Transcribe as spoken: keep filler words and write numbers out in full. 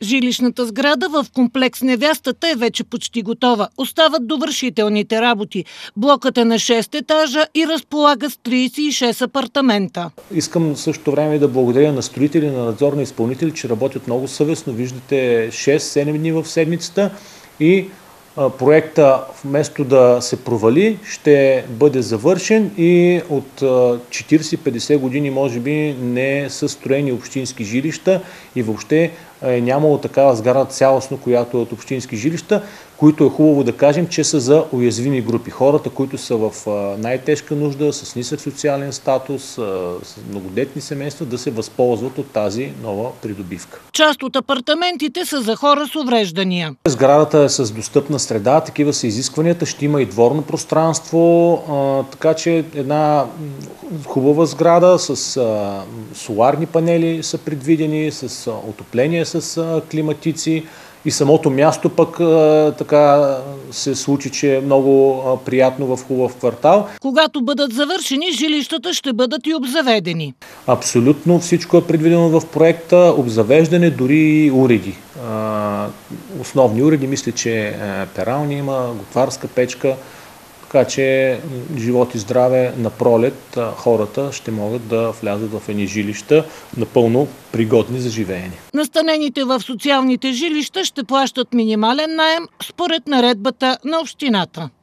Жилищната сграда в комплекс Невястата е вече почти готова. Остават довършителните работи. Блокът е на шест етажа и разполага с тридесет и шест апартамента. Искам също време да благодаря на строители, на надзорни изпълнители, че работят много съвестно. Виждате шест-седем дни в седмицата и проекта вместо да се провали, ще бъде завършен и от четиридесет-петдесет години може би не са строени общински жилища и въобще е нямало такава сграда цялостно, която е от общински жилища, които е хубаво да кажем, че са за уязвими групи. Хората, които са в най-тежка нужда, с нисък социален статус, с многодетни семейства, да се възползват от тази нова придобивка. Част от апартаментите са за хора с увреждания. Сградата е с достъпна среда, такива са изискванията, ще има и дворно пространство, така че една хубава сграда с соларни панели са предвидени, с отопление с климатици и самото място пък така се случи, че е много приятно в хубав квартал. Когато бъдат завършени, жилищата ще бъдат и обзаведени. Абсолютно всичко е предвидено в проекта, обзавеждане, дори и уреди. Основни уреди, мисля, че перални има, готварска печка. Така че живот и здраве на пролет хората ще могат да влязат в едни жилища напълно пригодни за живеене. Настанените в социалните жилища ще плащат минимален наем според наредбата на общината.